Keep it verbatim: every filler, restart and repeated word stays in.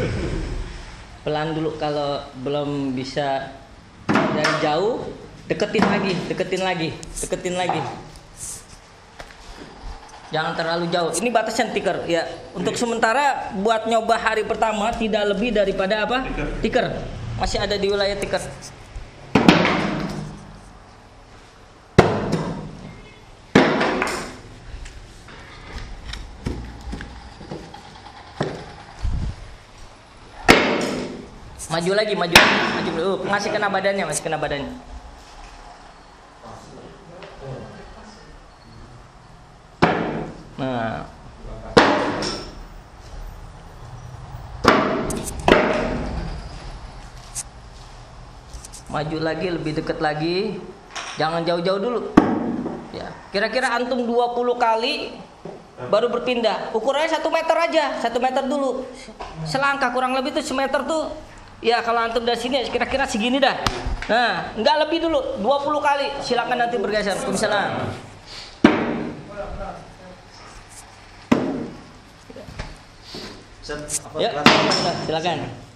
Pelan dulu, kalau belum bisa dari jauh, deketin lagi, deketin lagi, deketin lagi. Jangan terlalu jauh. Ini batasnya tiker ya. Untuk sementara buat nyoba hari pertama tidak lebih daripada apa? Tiker. Masih ada di wilayah tiker. Maju lagi, maju, maju dulu. Masih kena badannya, masih kena badannya. Nah, maju lagi, lebih dekat lagi. Jangan jauh-jauh dulu. Ya, kira-kira antum dua puluh kali baru berpindah. Ukurannya satu meter aja, satu meter dulu. Selangkah kurang lebih tuh semeter tuh. Ya, kalau antum dari sini kira-kira segini dah. Nah, enggak lebih dulu, dua puluh kali. Silakan nanti bergeser. Waalaikumsalam. Set, apa Ya, silakan.